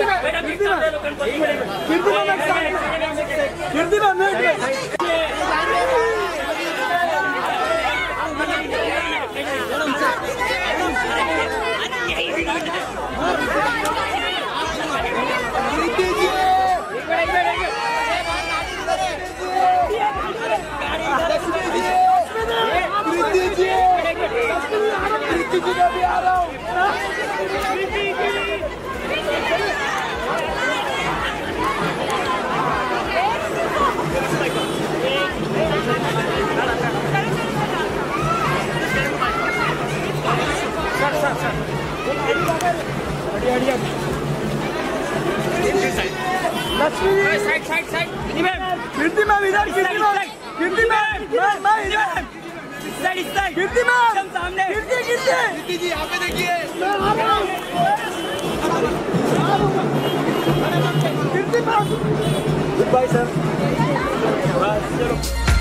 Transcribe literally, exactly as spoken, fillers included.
Side side side Kirti ma'am इधर, Kirti ma'am, कीर्ति ma'am, मैं इधर, साइड इस साइड, कीर्ति मैम सामने, कीर्ति कीर्ति कीर्ति जी यहाँ पे देखिए, Kirti ma'am, goodbye sir, चलो।